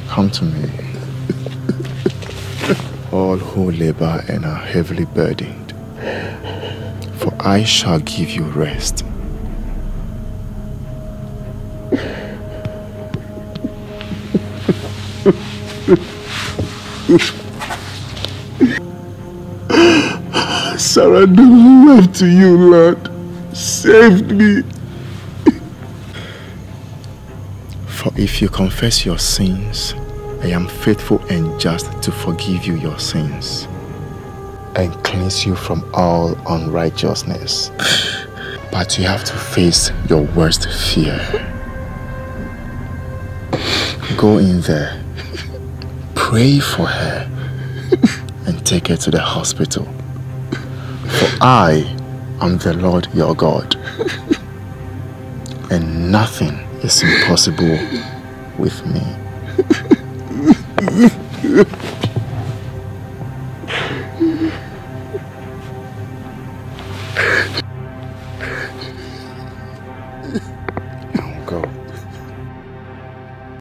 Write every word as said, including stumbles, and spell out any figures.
Come to me. All who labor and are heavily burdened, for I shall give you rest. Surrender my life to you, Lord. Save me. For if you confess your sins, I am faithful and just to forgive you your sins and cleanse you from all unrighteousness. But you have to face your worst fear. Go in there, pray for her, and take her to the hospital. For I am the Lord your God, and nothing is impossible with me. Now go.